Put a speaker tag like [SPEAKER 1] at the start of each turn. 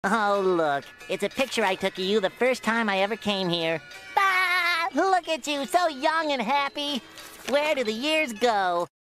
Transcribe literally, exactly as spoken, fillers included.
[SPEAKER 1] Oh, look. It's a picture I took of you the first time I ever came here. Ah! Look at you, so young and happy. Where do the years go?